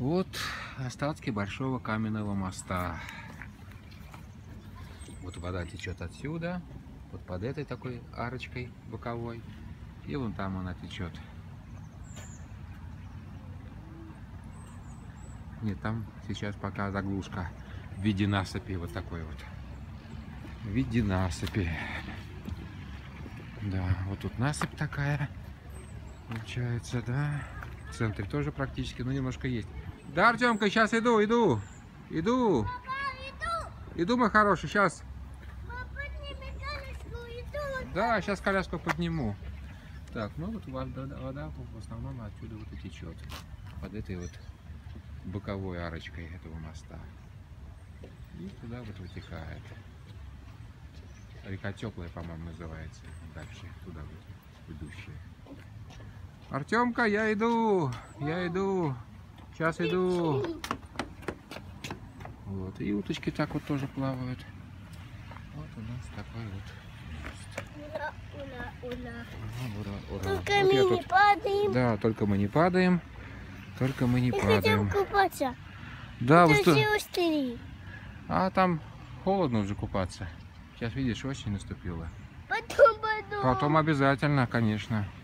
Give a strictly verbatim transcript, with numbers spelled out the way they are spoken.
Вот остатки большого каменного моста. Вот вода течет отсюда, вот под этой такой арочкой боковой, и вон там она течет. Нет, там сейчас пока заглушка в виде насыпи, вот такой вот, в виде насыпи. Да, вот тут насыпь такая получается, да. В центре тоже практически, но немножко есть. Да, Артемка, сейчас иду, иду, иду. Папа, иду. Иду, мой хороший, сейчас. Папа, подними коляску, иду. Да, сейчас коляску подниму. Так, ну вот вода, вода в основном отсюда вот и течет. Под этой вот боковой арочкой этого моста. И туда вот вытекает. Река Теплая, по-моему, называется. Дальше, туда вот, идущая. Артемка, я иду, я иду. Сейчас иду. Вот, и уточки так вот тоже плавают. Вот у нас такой вот. Ура, ура, ура. Ага, ура, ура. Только Вот мы я не тут... падаем. Да, только мы не падаем. Только мы не Мы падаем. хотим купаться. Да, вы Это что? все устали. А там холодно уже купаться. Сейчас видишь, осень наступила. Потом, потом. Потом обязательно, конечно.